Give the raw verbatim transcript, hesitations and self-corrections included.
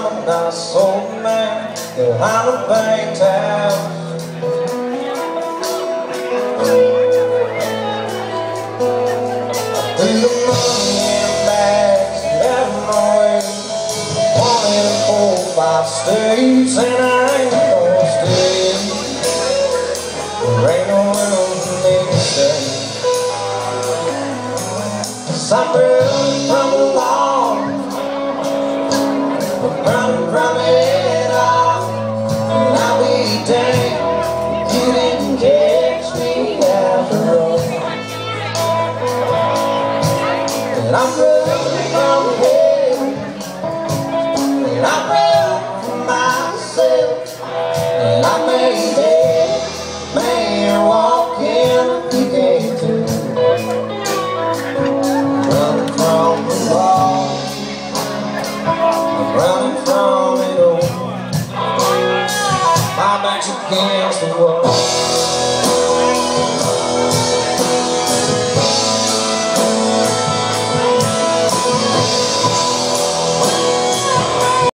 I'm not so man behind the bank town. Threw the money in bags, left my way. One in four, five states, and I ain't gonna stay. There ain't no room for me to stay. 'Cause I'm running from the law, I'm running from it all, and I'll be damned if you didn't catch me after all. And I'm running from hell, and I'm running from myself, and I may dead, may walk in the gate too. Running from the law, I'm running from it all. My back's against the wall.